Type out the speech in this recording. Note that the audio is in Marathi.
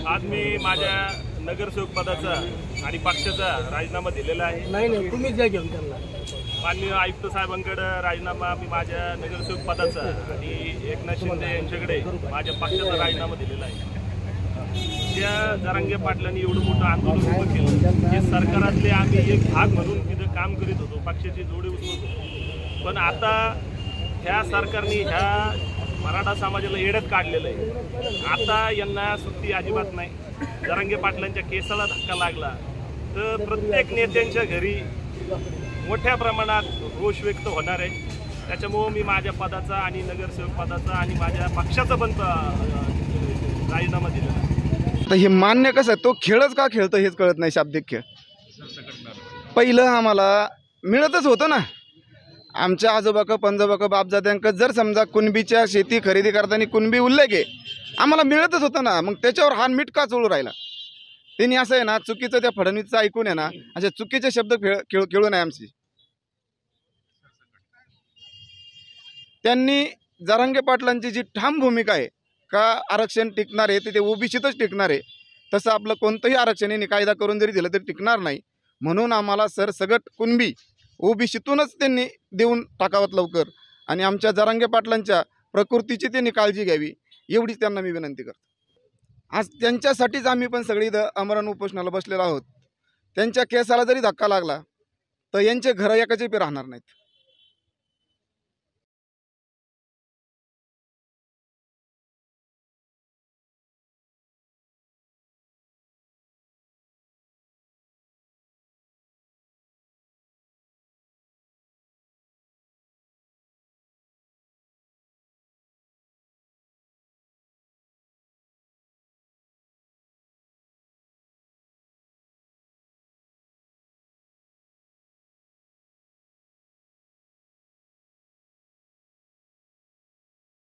आज मी माझ्या नगरसेवक पदाचा आणि पक्षाचा राजीनामा दिलेला आहे। नाही तुम्हीच जा घेऊन त्यांना। माननीय आयुक्त साहेबांकडे राजीनामा मी माझ्या नगरसेवक पदाचा आणि एकनाथ शिंदे यांच्याकडे माझ्या पक्षाचा राजीनामा दिलेला आहे। त्या जरांगे पाटलांनी एवढं मोठं आंदोलन उभं केलं जे सरकारातले आम्ही एक भाग म्हणून तिथं काम करीत होतो, पक्षाची जोडी उचलत होतो। पण आता ह्या सरकारने ह्या मराठा समाजाला येड्यात काढलेलं आहे। आता यांना सुट्टी अजिबात नाही। जरांगे पाटलांच्या केसाला धक्का लागला तर प्रत्येक नेत्यांच्या घरी मोठ्या प्रमाणात रोष व्यक्त होणार आहे। त्याच्यामुळे मी माझ्या पदाचा आणि नगरसेवक पदाचा आणि माझ्या पक्षाचा पण राजीनामा दिलेला आहे। तर हे मान्य कसं तो खेळच का खेळतो हेच कळत नाही। शाब्दिक खेळ पहिलं आम्हाला मिळतच होतं ना। आमच्या आजोबाक पंजोबाक बापजात्यांक जर समजा कुणबीच्या शेती खरेदी करताना कुणबी उल्लेख आहे आम्हाला मिळतच होतं ना। मग त्याच्यावर हा मीठ का चोळू राहिला? त्यांनी असं आहे ना चुकीचं त्या फडणवीसचं ऐकून आहे ना असे चुकीचे शब्द खेळू नये आमची। त्यांनी जरांगे पाटलांची जी ठाम भूमिका आहे का आरक्षण टिकणार आहे ते ओबीसीतच टिकणार आहे, तसं आपलं कोणतंही आरक्षण यांनी कायदा करून जरी दिलं तरी टिकणार नाही। म्हणून आम्हाला सरसगट कुणबी ओबीसीतूनच त्यांनी देऊन टाकावत लवकर आणि आमच्या जरांगे पाटलांच्या प्रकृतीची त्यांनी काळजी घ्यावी एवढीच त्यांना मी विनंती करतो। आज त्यांच्यासाठीच आम्ही पण सगळी आमरण उपोषणाला बसलेलो आहोत। त्यांच्या केसाला जरी धक्का लागला तर यांचे घरं एकाचे बी राहणार नाहीत।